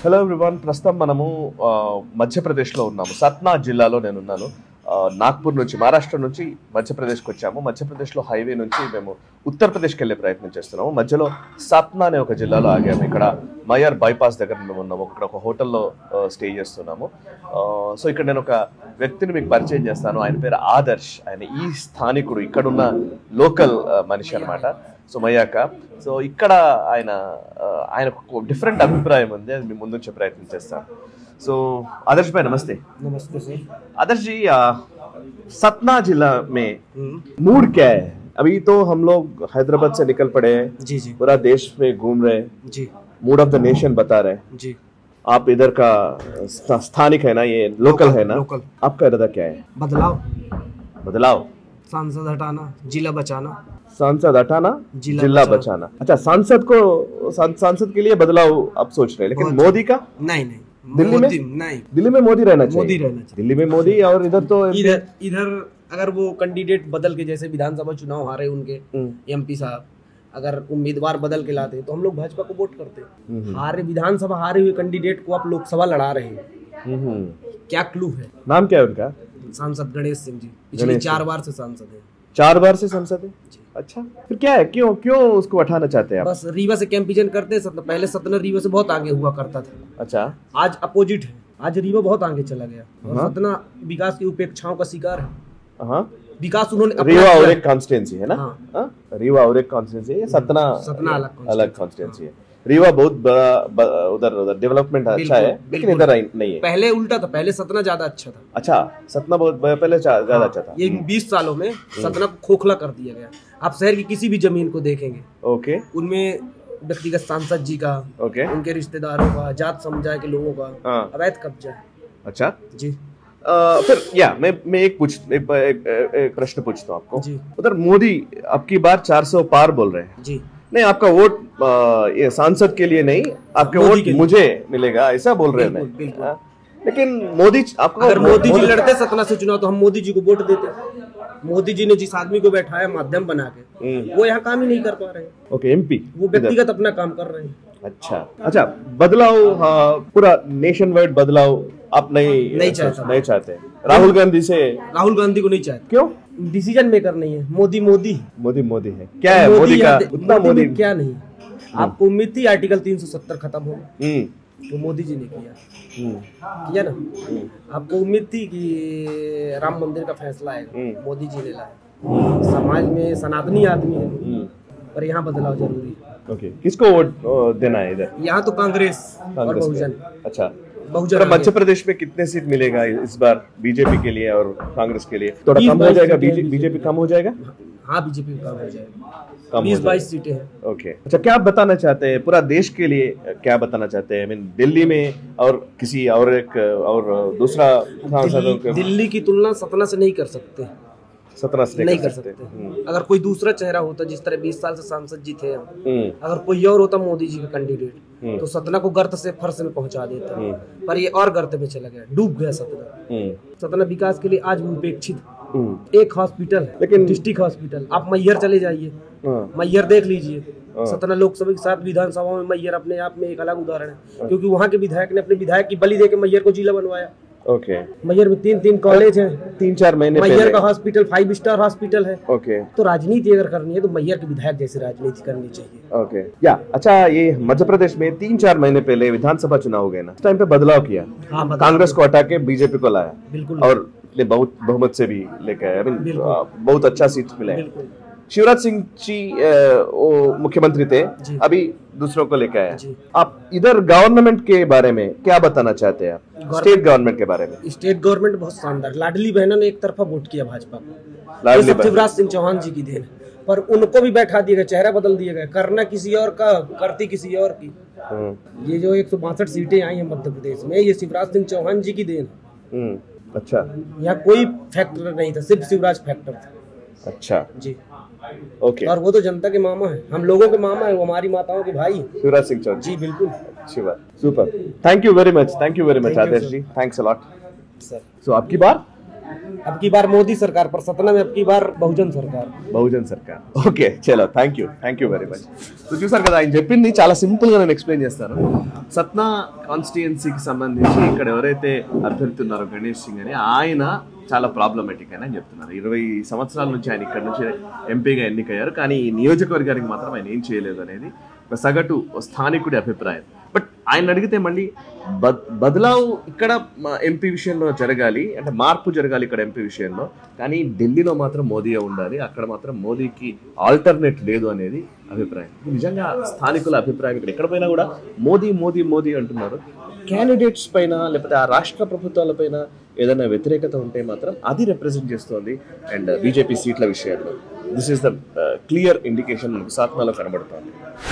Hello everyone, ప్రస్తుతం మనము మధ్యప్రదేశ్లో ఉన్నాము. సత్నా జిల్లాలో నేనున్నాను. నాగ్పూర్ నుంచి, మహారాష్ట్ర నుంచి మధ్యప్రదేశ్కి వచ్చాము. మధ్యప్రదేశ్లో హైవే నుంచి మేము ఉత్తరప్రదేశ్కి వెళ్ళే ప్రయత్నం చేస్తున్నాము. మధ్యలో సత్నా అనే ఒక జిల్లాలో ఆగాము. ఇక్కడ మయర్ బైపాస్ దగ్గర మేము ఉన్నాము. ఇక్కడ ఒక హోటల్లో స్టే చేస్తున్నాము. సో ఇక్కడ నేను ఒక వ్యక్తిని మీకు పరిచయం చేస్తాను. ఆయన పేరు ఆదర్శ్. ఆయన ఈ స్థానికుడు, ఇక్కడున్న లోకల్ మనిషి అనమాట. సో మయాక. సో ఇక్కడ ఆయనకు డిఫరెంట్ అభిప్రాయం ఉంది, అది మీ ముందు వచ్చే ప్రయత్నం చేస్తాను. సో आदर्श भाई नमस्ते। नमस्ते सर। आदर्श जी, सतना जिला में मूड क्या है? अभी तो हम लोग हैदराबाद से निकल पड़े हैं, जी जी, पूरा देश में घूम रहे हैं, जी मूड ऑफ द नेशन बता रहे हैं। जी, आप इधर का स्थानिक है ना, ये लोकल है ना? लोकल। आपका इरादा क्या है? बदलाव, बदलाव, सांसद हटाना, जिला बचाना। सांसद हटाना, जिला बचाना। अच्छा, सांसद के लिए बदलाव आप सोच रहे हैं, लेकिन मोदी का? नहीं नहीं, दिल्ली में नहीं, दिल्ली में मोदी रहना चाहिए। मोदी रहना चाहिए। दिल्ली में मोदी, और इधर तो इधर अगर वो कैंडिडेट बदल के, जैसे विधानसभा चुनाव हारे उनके एमपी साहब, अगर उम्मीदवार बदल के लाते तो हम लोग भाजपा को वोट करते। हारे विधानसभा हारे हुए कैंडिडेट को आप लोकसभा लड़ा रहे हैं, क्या क्लू है? नाम क्या है उनका? सांसद गणेश सिंह जी, पिछले 4 बार से सांसद है। 4 बार से सांसद है? अच्छा, फिर क्या है, क्यों उसको हटाना चाहते हैं आप? बस रीवा से कैंपिजन करते हैं। पहले सतना रीवा से बहुत आगे हुआ करता था। अच्छा, आज अपोजिट है, आज रीवा बहुत आगे चला गया और सतना विकास की उपेक्षाओं का शिकार है। हाँ, विकास उन्होंने रीवा और एक कॉन्स्टिट्यूंसी है ना? हाँ। रीवा और एक कॉन्स्टिट्यूंसी है, सतना अलग कॉन्स्टिट्यूंसी है। रीवा बहुत बड़ा, उधर डेवलपमेंट अच्छा है, लेकिन इधर नहीं है। पहले उल्टा था, पहले सतना ज्यादा अच्छा था। अच्छा, सतना बहुत पहले ज्यादा अच्छा था। ये 20 सालों में सतना को खोखला कर दिया गया। आप शहर की किसी भी जमीन को देखेंगे, ओके, उनमें व्यक्तिगत सांसद जी का, ओके, उनके रिश्तेदारों का, जात समुदाय के लोगों का अवैध कब्जा है। अच्छा जी, फिर मैं एक प्रश्न पूछता हूँ आपको जी। उधर मोदी अब की बार 400 पार बोल रहे हैं जी। नहीं, आपका वोट ये सांसद के लिए नहीं, आपके वोट मुझे मिलेगा, ऐसा बोल रहे हैं। बिल्कुल। लेकिन मोदी, आपको अगर मोदी जी लड़ते सतना से चुनाव तो हम मोदी जी को वोट देते। मोदी जी ने जिस आदमी को बैठाया माध्यम बना के, वो यहाँ काम ही नहीं कर पा रहे हैं। ओके, एमपी वो व्यक्तिगत अपना काम कर रहे हैं। अच्छा, बदलाव, पूरा नेशन वाइड बदलाव आप नहीं चाहते? राहुल गांधी को नहीं चाहते। क्यों? डिसीजन मेकर नहीं है। मोदी है। क्या है मोदी का? उतना मोदी क्या नहीं। आपको उम्मीद थी आर्टिकल 370 खत्म होगा, तो मोदी जी ने किया ना। आपको उम्मीद थी कि राम मंदिर का फैसला आएगा, मोदी जी ने लाया। समाज में सनातनी आदमी है, पर यहाँ बदलाव जरूरी है। ओके, किसको वोट देना है इधर? यहाँ तो कांग्रेस और बहुजन। अच्छा, बहुजन। मध्य प्रदेश में कितने सीट मिलेगा इस बार बीजेपी के लिए और कांग्रेस के लिए? थोड़ा कम हो जाएगा, बीजेपी कम हो जाएगा? हाँ, बीजेपी कम हो जाएगा, 20-22 सीटें हैं। ओके, अच्छा, क्या आप बताना चाहते हैं पूरा देश के लिए, क्या बताना चाहते हैं? दिल्ली में और किसी और दूसरा सांसदों के? दिल्ली की तुलना सतना से नहीं कर सकते। सतना से नहीं कर सकते। अगर कोई दूसरा चेहरा होता, जिस तरह 20 साल से सांसद जी थे, अगर कोई और होता मोदी जी का कैंडिडेट, तो सतना को गर्त से फर्श में पहुंचा देता। पर ये और गर्त में चला गया, डूब गया सतना। सतना विकास के लिए आज भी उपेक्षित। एक हॉस्पिटल है, लेकिन डिस्ट्रिक्ट हॉस्पिटल। आप मैहर चले जाइए, मैहर देख लीजिए। सतना लोकसभा के साथ विधानसभा में मैहर अपने आप में एक अलग उदाहरण है, क्योंकि वहाँ के विधायक ने अपने विधायक की बलि देके मैहर को जिला बनवाया। ओके, मैहर में 3 कॉलेज हैं, 3-4 महीने मैहर का हॉस्पिटल 5 स्टार हॉस्पिटल है। ओके, तो राजनीति अगर करनी है तो मैहर के विधायक जैसी राजनीति करनी चाहिए। ओके, अच्छा, ये मध्य प्रदेश में 3-4 महीने पहले विधानसभा चुनाव हो गए ना, उस टाइम पे बदलाव किया। कांग्रेस को हटा के बीजेपी को लाया। बिल्कुल। और बहुत बहुमत से भी लेके आया, बहुत अच्छा सीट मिला है। शिवराज सिंह जी वो मुख्यमंत्री थे, अभी दूसरों को लेकर आया। आप इधर गवर्नमेंट के बारे में क्या बताना चाहते हैं? आप स्टेट गवर्नमेंट के बारे में? स्टेट गवर्नमेंट बहुत शानदार। लाडली बहना ने एक तरफा वोट किया भाजपा को, शिवराज सिंह चौहान जी की देन, पर उनको भी बैठा दिया गया, चेहरा बदल दिया गया। करना किसी और का, करती किसी और की। ये जो 162 सीटें आई हैं मध्य प्रदेश में, ये शिवराज सिंह चौहान जी की देन। अच्छा, यहाँ कोई फैक्टर नहीं था, सिर्फ शिवराज फैक्टर था। अच्छा जी, ओके। और वो तो जनता के मामा है, हम लोगों के मामा है, वो हमारी माताओं के भाई शिवराज सिंह चौहान जी। बिल्कुल, अच्छी बात, super. Thank you very much Adarsh ji, thanks a lot sir. So आपकी बार अब की बार मोदी सरकार पर, सतना में अब की बार बहुजन सरकार. బహుజన్ సర్కార్. ఓకే, చలో, thank you very much. So చూసారు కదా, ఆయన చెప్పింది చాలా సింపుల్ గా నేను ఎక్స్ప్లెయిన్ చేస్తాను. సత్నా కాన్స్టిట్యుయెన్సీకి సంబంధించి ఇక్కడ ఎవరైతే అభ్యర్థి ఉన్నారో గణేష్ సింగ్ అని, ఆయన చాలా ప్రాబ్లమేటిక్ అని చెప్తున్నారు. 20 సంవత్సరాల నుంచి ఆయన ఇక్కడ నుంచి ఎంపీగా ఎన్నికయ్యారు, కానీ ఈ నియోజకవర్గానికి మాత్రం ఆయన ఏం చేయలేదు అనేది ఒక సగటు స్థానికుడి అభిప్రాయం. బట్ ఆయన అడిగితే మళ్ళీ బదలావు ఇక్కడ ఎంపీ విషయంలో జరగాలి, అంటే మార్పు జరగాలి ఇక్కడ ఎంపీ విషయంలో, కానీ ఢిల్లీలో మాత్రం మోదీయే ఉండాలి, అక్కడ మాత్రం మోదీకి ఆల్టర్నేట్ లేదు అనేది అభిప్రాయం. ఇది నిజంగా స్థానికుల అభిప్రాయం. ఇక్కడ ఎక్కడ పోయినా కూడా మోదీ మోదీ మోదీ అంటున్నారు. క్యాండిడేట్స్ పైన లేకపోతే ఆ రాష్ట్ర ప్రభుత్వాల పైన ఏదైనా వ్యతిరేకత ఉంటే మాత్రం అది రిప్రజెంట్ చేస్తోంది. అండ్ బీజేపీ సీట్ల విషయంలో this is the clear indication మనకు సాత్నాలో కనబడుతోంది.